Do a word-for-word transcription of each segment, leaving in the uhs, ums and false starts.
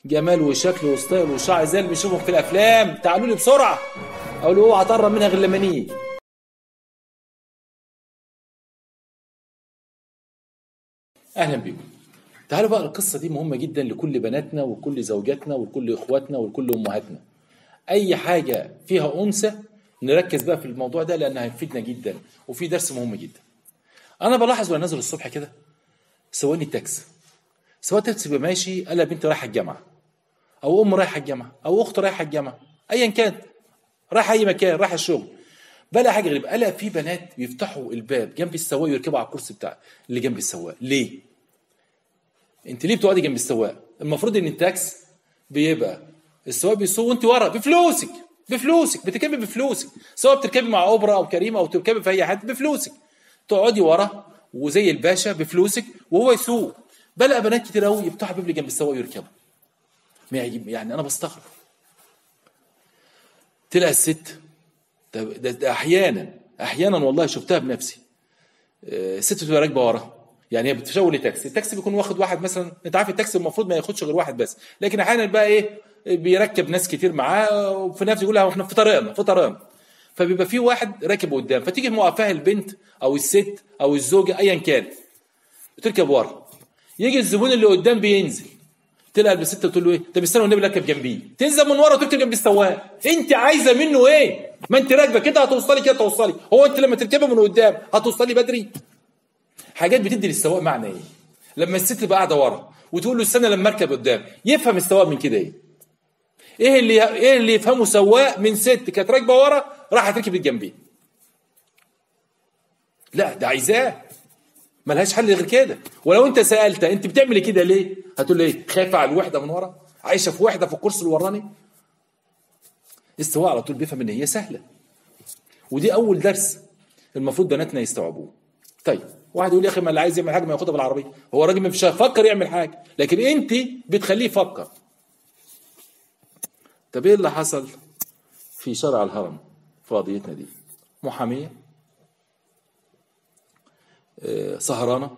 جمال وشكل وستايل وشعر زي اللي بنشوفهم في الافلام. تعالوا لي بسرعه. اقول له اوعى تقرب منها غير لما نيجي. اهلا بيكم. تعالوا بقى، القصه دي مهمه جدا لكل بناتنا وكل زوجاتنا وكل اخواتنا وكل امهاتنا. اي حاجه فيها انثى نركز بقى في الموضوع ده لانها هيفيدنا جدا وفي درس مهم جدا. انا بلاحظ وانا نازل الصبح كده سواقني التاكسي، سواق التاكسي بيبقى ماشي الا بنت رايحه الجامعه او ام رايحه الجامعه او اخت رايحه الجامعه ايا كان، رايحه اي مكان، رايحه الشغل. بلا حاجه غريبه، الا في بنات بيفتحوا الباب جنب السواق ويركبوا على الكرسي بتاع اللي جنب السواق. ليه؟ انت ليه بتقعدي جنب السواق؟ المفروض ان التاكس بيبقى السواق بيسوق وانت ورا بفلوسك، بفلوسك بتركبي بفلوسك، سواء بتركبي مع اوبرا او كريمه او تركبي في اي حد بفلوسك، تقعدي ورا وزي الباشا بفلوسك وهو يسوق. بلا بنات كتير قوي يفتحوا باب جنب السواق ويركبوا. يعني انا بستغرب. تلاقي الست ده, ده, ده احيانا احيانا والله شفتها بنفسي. الست بتبقى راكبه ورا، يعني هي بتشاور لتاكسي، التاكسي بيكون واخد واحد مثلا، انت عارف التاكسي المفروض ما ياخدش غير واحد بس، لكن احيانا بقى ايه بيركب ناس كتير معاه وفي نفس يقول لها احنا في طريقنا في طريقنا، فبيبقى في واحد راكب قدام، فتيجي موقفاها البنت او الست او الزوجه ايا كان بتركب ورا. يجي الزبون اللي قدام بينزل، تلقى الست بتقول له ايه؟ طب استنى والنبي ركب جنبيه، تنزل من ورا وتركب جنب السواق. انت عايزه منه ايه؟ ما انت راكبه كده هتوصلي كده توصلي، هو انت لما تركبي من قدام هتوصلي بدري؟ حاجات بتدي للسواق معنى ايه؟ لما الست تبقى قاعده ورا وتقول له استنى لما اركب قدام، يفهم السواق من كده ايه؟ ايه اللي ايه اللي يفهمه سواق من ست كانت راكبه ورا راحت ركبت جنبيه؟ لا ده عايزاه، ملهاش حل غير كده. ولو انت سالت انت بتعملي كده ليه؟ هتقول له ايه؟ خايفه على الوحده من ورا، عايشه في وحده في الكرسي اللي وراني. السواق على طول بيفهم ان هي سهله، ودي اول درس المفروض بناتنا يستوعبوه. طيب واحد يقول يا اخي ما اللي عايز يعمل حاجه ما ياخدها بالعربيه، هو الراجل مش هيفكر يعمل حاجه لكن انت بتخليه يفكر. طب ايه اللي حصل في شارع الهرم في قضيتنا دي؟ محاميه آه سهرانه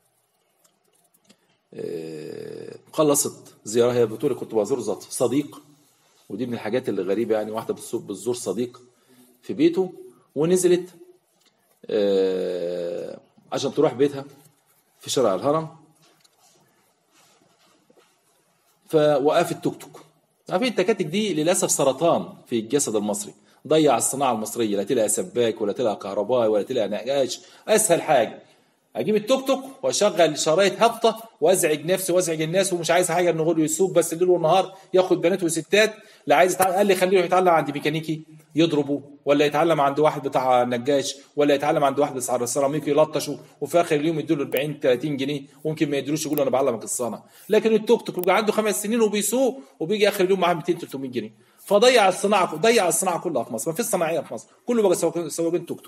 آه خلصت زياره، هي بتقول كنت بزور صديق، ودي من الحاجات اللي غريبه، يعني واحده بتزور صديق في بيته ونزلت آه عشان تروح بيتها في شارع الهرم، فوقفت توك توك. عارفين التكاتك دي للاسف سرطان في الجسد المصري، ضيع الصناعه المصريه، لا تلاقي سباك ولا تلاقي كهربائي ولا تلاقي نقاش. اسهل حاجه اجيب التوك توك واشغل شرايط هابطه وازعج نفسي وازعج الناس، ومش عايز حاجه ان هو يسوق بس الليل والنهار ياخد بنات وستات. لا عايز يتعلم، قال لي خليه يتعلم عند ميكانيكي يضربه، ولا يتعلم عند واحد بتاع نجاش، ولا يتعلم عند واحد بتاع سيراميك يلطشه، وفي اخر اليوم يدوا له أربعين ثلاثين جنيه وممكن ما يدروش، يقول انا بعلمك الصنعه. لكن التوك توك بيبقى عنده خمس سنين وبيسوق وبيجي اخر اليوم معاه مئتين ثلاثمئة جنيه، فضيع الصناعه ضيع الصناعه كلها في مصر. ما فيش صناعيه في مصر، كله بقى سواقين توك توك.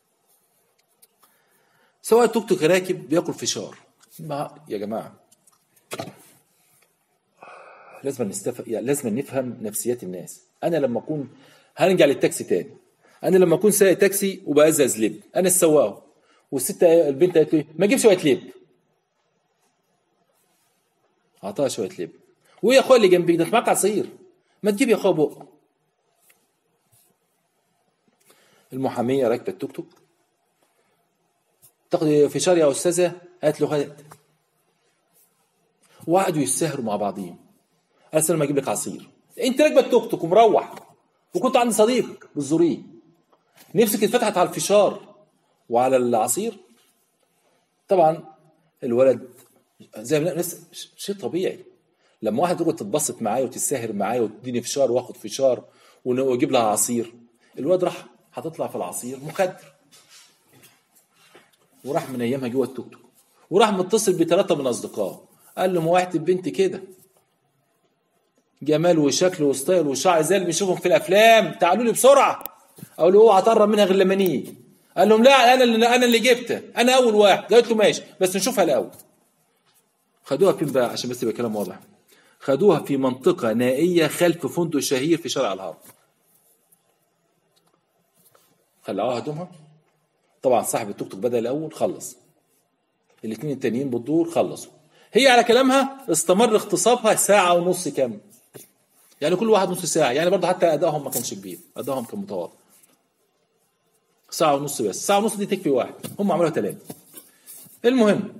سواء التوك توك راكب بياكل فشار. ما يا جماعه لازم نستف... يعني لازم نفهم نفسيات الناس. انا لما اكون، هنرجع للتاكسي تاني، انا لما اكون سايق تاكسي وبأزز لب، انا السواق والست البنت قالت لي ما اجيب شويه لب، اعطاها شويه لب، ويا اخويا اللي جنبي ده معاك عصير، ما تجيب يا اخويا بق. المحاميه راكبه التوك توك تاخد فشار يا استاذه، قالت له خد، وقعدوا يتساهروا مع بعضهم. قال لما اجيب لك عصير، انت راكبه التوك توك ومروح وكنت عند صديقك بتزوريه، نفسك اتفتحت على الفشار وعلى العصير. طبعا الولد زي ما نفس شيء طبيعي، لما واحد تقعد تتبسط معايا وتتساهر معايا وتديني فشار واخد فشار واجيب لها عصير، الولد راح هتطلع في العصير مخدر، وراح من ايامها جوه التوك توك، وراح متصل بثلاثه من اصدقائه قال له ما واحد البنت كده جمال وشكل وستايل وشعر زي اللي بنشوفهم في الافلام، تعالوا لي بسرعه. اقول له اوعى تقرب منها غير لما نيجي. قال لهم لا انا اللي انا اللي جبتها، انا اول واحد. قالت له ماشي بس نشوفها الاول. خدوها فين بقى عشان بس يبقى كلام واضح؟ خدوها في منطقه نائيه خلف فندق شهير في شارع الهرم. خلعوها هدومها، طبعا صاحب التوك توك بدا الاول خلص، الاثنين التانيين بالدور خلصوا، هي على كلامها استمر اغتصابها ساعة ونص كامل، يعني كل واحد نص ساعة، يعني برضه حتى أدائهم ما كانش كبير، أدائهم كان متواضع. ساعة ونص بس، ساعة ونص دي تكفي واحد، هم عملوها ثلاثة. المهم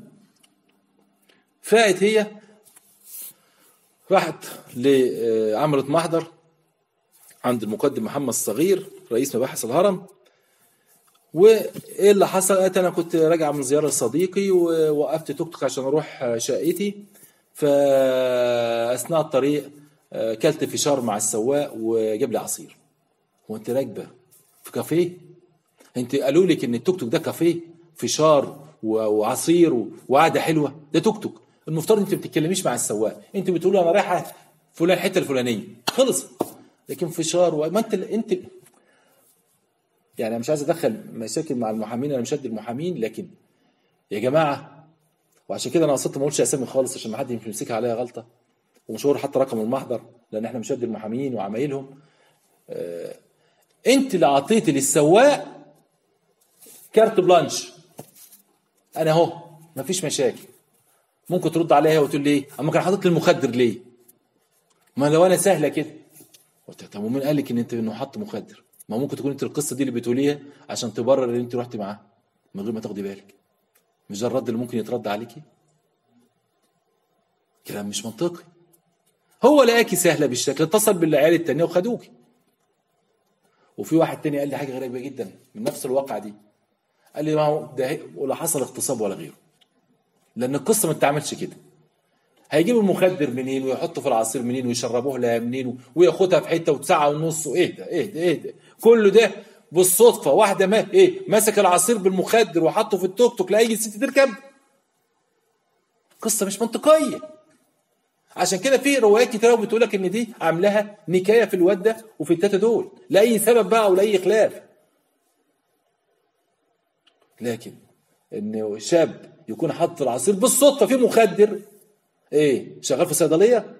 فاقت هي راحت عملت محضر عند المقدم محمد الصغير رئيس مباحث الهرم. وايه اللي حصل؟ قالت انا كنت راجع من زياره لصديقي ووقفت توك توك عشان اروح شقتي، فاثناء الطريق كلت فشار مع السواق وجاب لي عصير. هو انت راكبه في كافيه؟ انت قالوا لك ان التوك توك ده كافيه فشار وعصير وقعده حلوه؟ ده توك توك. المفترض انت ما بتتكلميش مع السواق، انت بتقولي انا رايحه فلان الحته الفلانيه خلص. لكن فشار وما انت انت يعني انا مش عايز ادخل مشاكل مع المحامين، انا مش قد المحامين، لكن يا جماعه، وعشان كده انا قصدت ما اقولش اسامي خالص عشان ما حد يمسكها عليا غلطه، ومش هقول حتى رقم المحضر لان احنا مش قد المحامين وعمايلهم. اه انت اللي اعطيتي للسواق كارت بلانش، انا اهو مفيش مشاكل. ممكن ترد عليها وتقول لي اما كان حاطط لي المخدر ليه؟ ما لو انا سهله كده. قلت طب ومين قال لك ان انت انه حط مخدر؟ ما ممكن تكون انت القصه دي اللي بتقوليها عشان تبرر ان انت رحتي معاه من غير ما تاخدي بالك. مش ده الرد اللي ممكن يترد عليكي؟ كلام مش منطقي. هو لقاكي سهله بالشكل، اتصل بالعيال التانيه وخدوكي. وفي واحد تاني قال لي حاجه غريبه جدا من نفس الواقعه دي، قال لي ما هو ده ولا حصل اغتصاب ولا غيره، لان القصه ما بتتعملش كده. هيجيبوا المخدر منين ويحطوا في العصير منين ويشربوه لها منين وياخدها في حته وساعه ونص وايه ده ايه ده ايه ده كله ده بالصدفه. واحده ما ايه مسك العصير بالمخدر وحطه في التوك توك لاي ست تركب. قصه مش منطقيه. عشان كده في روايات كتير بتقول لك ان دي عاملاها نكايه في الواد ده وفي التلاته دول لاي سبب بقى او لاي خلاف. لكن انه شاب يكون حاطط العصير بالصدفه في مخدر ايه شغال في صيدليه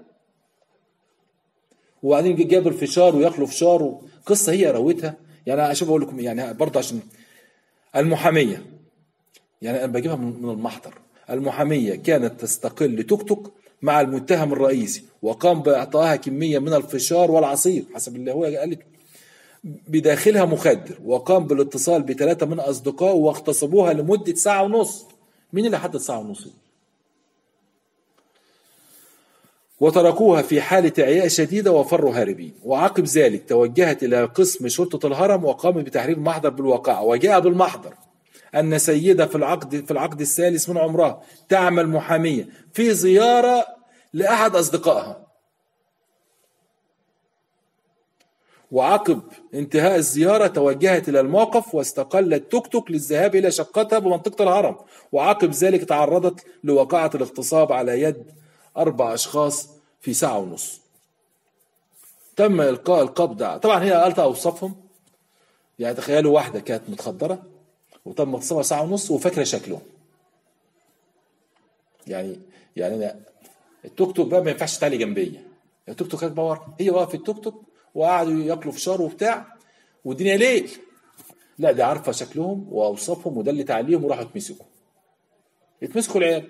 وبعدين جاب الفشار وياكلوا فشار، قصه هي روتها. يعني اشوف اقول لكم يعني برضه عشان المحاميه، يعني انا بجيبها من المحضر. المحاميه كانت تستقل توك توك مع المتهم الرئيسي وقام باعطائها كميه من الفشار والعصير حسب اللي هو قالت بداخلها مخدر، وقام بالاتصال بثلاثه من اصدقائه واغتصبوها لمده ساعه ونص. مين اللي حدد ساعه ونص؟ وتركوها في حالة إعياء شديدة وفروا هاربين. وعقب ذلك توجهت إلى قسم شرطة الهرم وقامت بتحرير محضر بالواقعة. وجاء بالمحضر أن سيدة في العقد في العقد الثالث من عمرها تعمل محامية في زيارة لأحد أصدقائها، وعقب انتهاء الزيارة توجهت إلى الموقف واستقلت توك توك للذهاب إلى شقتها بمنطقة الهرم. وعقب ذلك تعرضت لوقعة الاغتصاب على يد أربع أشخاص في ساعة ونص. تم إلقاء القبض. طبعا هي قالت أوصافهم، يعني تخيلوا واحدة كانت متخدرة وتم اغتصابها ساعة ونص وفاكرة شكلهم. يعني يعني أنا التوك توك بقى ما ينفعش تعلي جنبية. التوك توك كانت باور، هي واقفة في التوك توك وقعدوا ياكلوا فشار وبتاع والدنيا ليل. لا دي عارفة شكلهم وأوصافهم ودلت عليهم وراحوا اتمسكوا. اتمسكوا العيال.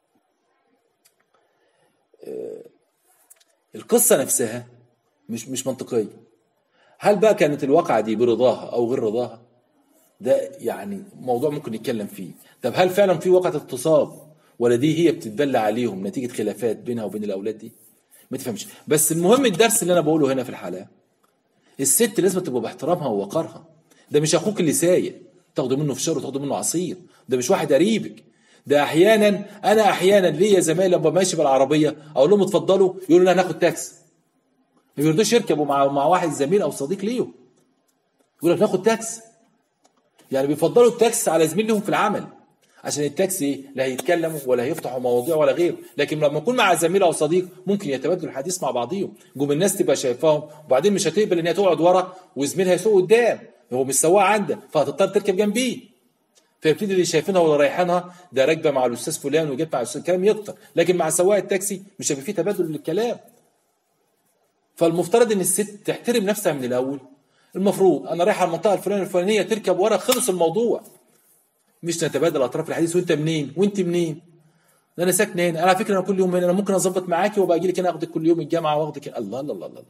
القصة نفسها مش مش منطقية. هل بقى كانت الواقعة دي برضاها أو غير رضاها؟ ده يعني موضوع ممكن نتكلم فيه. طب هل فعلا في وقعة اغتصاب ولا دي هي بتتبلى عليهم نتيجة خلافات بينها وبين الأولاد دي؟ ما تفهمش. بس المهم الدرس اللي أنا بقوله هنا في الحلقة، الست لازم تبقى باحترامها ووقارها. ده مش أخوك اللي سايق تاخدوا منه فشار وتاخدوا منه عصير، ده مش واحد قريبك. ده احيانا انا احيانا ليا زمايلي لما ماشي بالعربيه اقول لهم اتفضلوا يقولوا لنا هناخد تاكسي. ما بيرضوش يركبوا مع مع واحد زميل او صديق ليهم، يقول لك ناخد تاكسي. يعني بيفضلوا التاكسي على زميل لهم في العمل عشان التاكسي لا هيتكلموا ولا هيفتحوا مواضيع ولا غيره. لكن لما يكون مع زميل او صديق ممكن يتبادلوا الحديث مع بعضيهم، جم الناس تبقى شايفاهم وبعدين مش هتقبل ان هي تقعد ورا وزميلها يسوق قدام، هو مش سواق عندها فهتضطر تركب جنبيه. فيبتدي اللي شايفينها ولا رايحينها ده راكبه مع الاستاذ فلان وجت مع الاستاذ كلام يكتر، لكن مع سواق التاكسي مش هيبقى فيه تبادل للكلام. فالمفترض ان الست تحترم نفسها من الاول. المفروض انا رايحه المنطقه الفلانيه الفلانيه تركب ورا، خلص الموضوع. مش نتبادل اطراف الحديث وانت منين وانت منين. ده انا ساكنه هنا، انا على فكره انا كل يوم هنا، انا ممكن اظبط معاكي وابقى اجي لك هنا اخدك كل يوم الجامعه واخدك هنا. الله الله الله الله.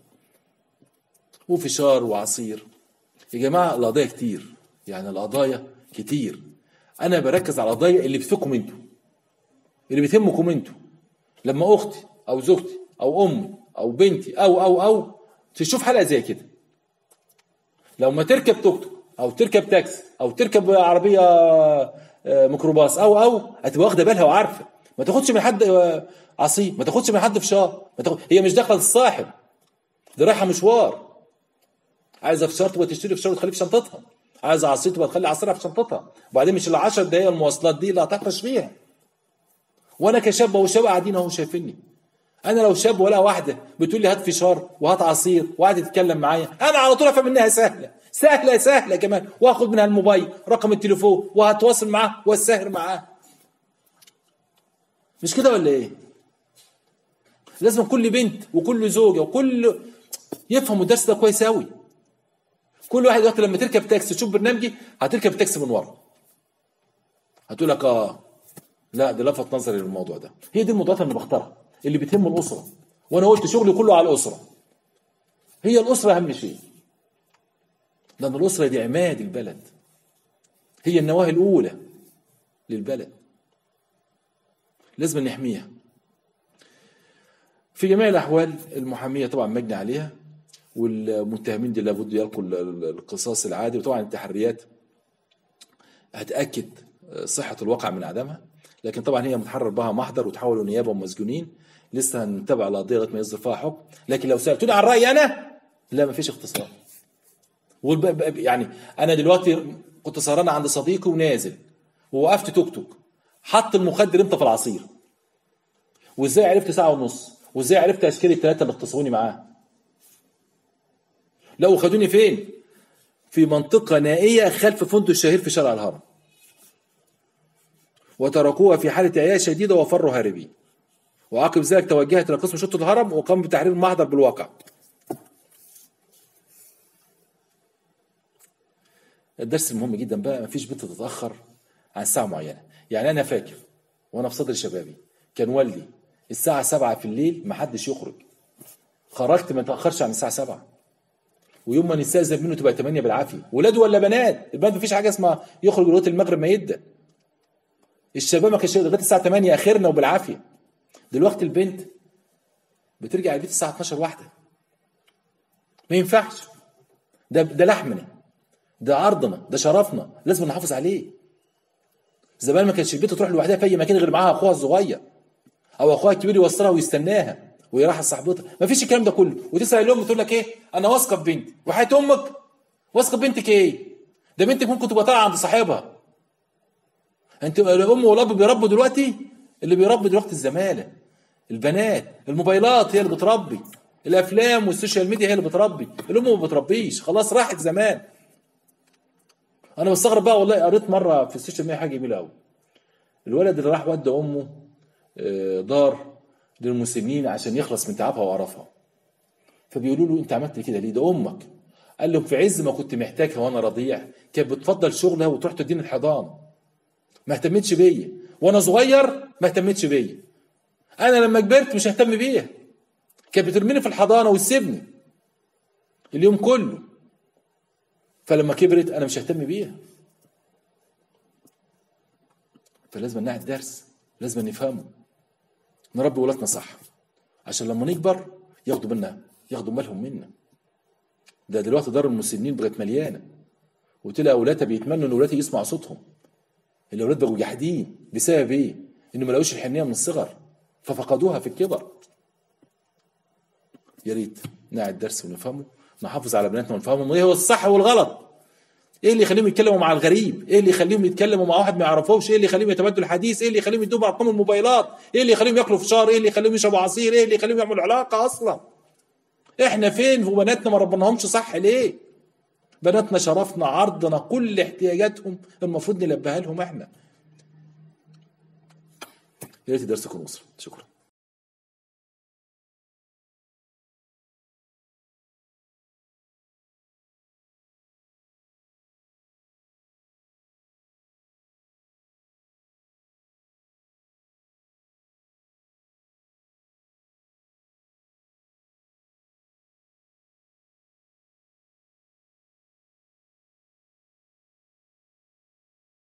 وفشار وعصير. يا جماعه القضايا كتير، يعني القضايا كتير. انا بركز على القضايا اللي بتفيدكم انتوا، اللي بتهمكم انتوا. لما اختي او زوجتي او امي او بنتي او او او تشوف حلقه زي كده، لو ما تركب توك توك او تركب تاكسي او تركب عربيه ميكروباص او او هتبقى واخده بالها وعارفه. ما تاخدش من حد عصير، ما تاخدش من حد فشار، ما تاخد... هي مش داخله للصاحب، دي رايحه مشوار. عايزه فشار تبقى تشتري فشار وتخليه في شنطتها، عايزه عصير تبقى تخلي عصيرها في شنطتها. وبعدين مش ال عشر دقايق المواصلات دي اللي هتحفش فيها. وانا كشاب وشاب قاعدين اهو شايفيني، انا لو شاب ولا واحده بتقول لي هات فشار وهات عصير وقاعده تتكلم معايا، انا على طول افهم انها سهله سهله سهله كمان، واخد منها الموبايل رقم التليفون وهتواصل معاه واسهر معاه. مش كده ولا ايه؟ لازم كل بنت وكل زوجه وكل يفهموا الدرس ده كويس قوي. كل واحد دلوقتي لما تركب تاكسي تشوف برنامجي هتركب تاكسي من ورا، هتقول لك اه لا ده لفت نظري للموضوع ده. هي دي الموضوعات اللي بختارها اللي بتهم الاسره، وانا قلت شغلي كله على الاسره. هي الاسره اهم شيء، لان الاسره دي عماد البلد، هي النواه الاولى للبلد، لازم نحميها. في جميع الاحوال المحاميه طبعا مجني عليها، والمتهمين دي لابد يلقوا القصاص العادي. وطبعا التحريات هتاكد صحه الواقع من عدمها، لكن طبعا هي متحرر بها محضر وتحولوا نيابه ومسجونين. لسه هنتابع القضيه لغايه ما يصدر فيها حكم. لكن لو سالتوني عن رايي انا، لا مفيش اختصار. يعني انا دلوقتي كنت سهران عند صديقي ونازل ووقفت توك توك، حط المخدر امتى في العصير؟ وازاي عرفت ساعه ونص؟ وازاي عرفت اشكال الثلاثه اللي اغتصبوني معاه؟ لو خدوني فين؟ في منطقه نائيه خلف فندق الشهير في شارع الهرم، وتركوها في حاله عياش شديده وفروا هاربين. وعقب ذلك توجهت الى قسم شرطه الهرم وقام بتحرير المحضر بالواقع. الدرس المهم جدا بقى، مفيش بنت تتاخر عن ساعه معينه. يعني انا فاكر وانا في صدر شبابي كان والدي الساعه سبعة في الليل ما حدش يخرج، خرجت ما تاخرش عن الساعه سبعة. ويوم ما نستاذن منه تبقى ثمانية بالعافيه، ولاد ولا بنات. البنات مفيش حاجه اسمها يخرج لغايه المغرب ما يدن. الشباب ما كانش لغايه الساعه ثمانية اخرنا وبالعافيه. دلوقتي البنت بترجع البيت الساعه اتناشر واحده. ما ينفعش. ده ده لحمنا، ده عرضنا، ده شرفنا، لازم نحافظ عليه. زمان ما كانش البنت تروح لوحدها في اي مكان غير معاها اخوها الصغير او اخوها الكبير يوصلها ويستناها ويراح صاحبتها. ما فيش الكلام ده كله. وتسال الام تقول لك ايه؟ انا واثقه في بنتي. وحياه امك واثقه في بنتك ايه؟ ده بنتك ممكن تبقى طالعه عند صاحبها. انت الام والاب بيربوا دلوقتي، اللي بيربي دلوقتي الزماله، البنات، الموبايلات هي اللي بتربي، الافلام والسوشيال ميديا هي اللي بتربي، الام ما بتربيش، خلاص راحت زمان. انا بستغرب بقى والله. قريت مره في السوشيال ميديا حاجه جميله قوي. الولد اللي راح ودى امه دار للمسنين عشان يخلص من تعبها وقرفها، فبيقولوا له انت عملت كده ليه؟ ده امك. قال لهم في عز ما كنت محتاجها وانا رضيع كانت بتفضل شغلها وتروح تديني الحضان، ما اهتمتش بيا. وانا صغير ما اهتمتش بيا. انا لما كبرت مش ههتم بيها، كانت بترميني في الحضانه وتسيبني اليوم كله. فلما كبرت انا مش ههتم بيها. فلازم نعي الدرس، لازم نفهمه، نربي ولادنا صح عشان لما نكبر ياخدوا منا، ياخدوا بالهم منا. ده دلوقتي دار المسنين بقت مليانه، وتلاقي اولادها بيتمنوا ان اولادها يسمعوا صوتهم. الاولاد بقوا جاحدين بسبب ايه؟ انه ما لقوش الحنيه من الصغر ففقدوها في الكبر. يا ريت نعي الدرس ونفهمه، نحافظ على بناتنا ونفهمهم ايه هو الصح والغلط. ايه اللي يخليهم يتكلموا مع الغريب؟ ايه اللي يخليهم يتكلموا مع واحد ما يعرفوش؟ ايه اللي يخليهم يتبادلوا الحديث؟ ايه اللي يخليهم يدوا ارقام الموبايلات؟ ايه اللي يخليهم ياكلوا فشار؟ ايه اللي يخليهم يشربوا عصير؟ ايه اللي يخليهم يعملوا علاقه اصلا؟ احنا فين وبناتنا ما ربناهمش صح ليه؟ بناتنا شرفنا، عرضنا، كل احتياجاتهم المفروض نلبيها لهم احنا. يا ريت الدرس يكون وصل. شكرا.